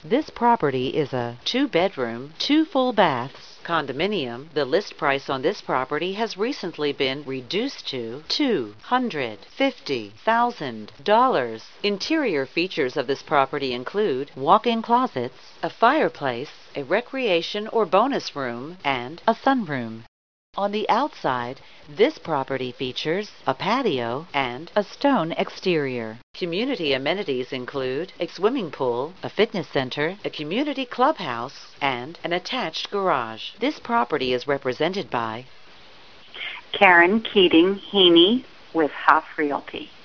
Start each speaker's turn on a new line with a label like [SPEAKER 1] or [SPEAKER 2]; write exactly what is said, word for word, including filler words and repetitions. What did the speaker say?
[SPEAKER 1] This property is a two-bedroom, two full baths condominium. The list price on this property has recently been reduced to two hundred fifty thousand dollars. Interior features of this property include walk-in closets, a fireplace, a recreation or bonus room, and a sunroom. On the outside, this property features a patio and a stone exterior. Community amenities include a swimming pool, a fitness center, a community clubhouse, and an attached garage. This property is represented by
[SPEAKER 2] Karen Keating Heaney with Huff Realty.